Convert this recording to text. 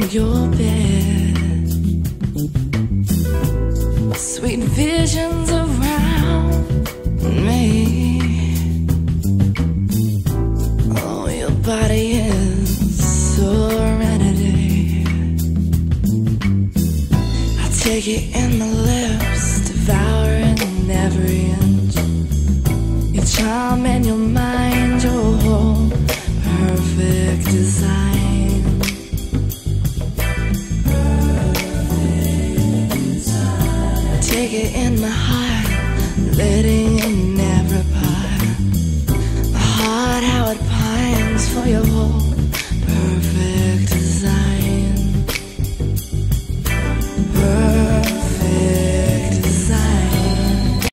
your bed. Sweet visions around me. Oh, your body is serenity. I take it in my lips, devouring every inch. Your charm and your mind, your whole perfect design. Take it in my heart, letting in every part. My heart, how it pines for your whole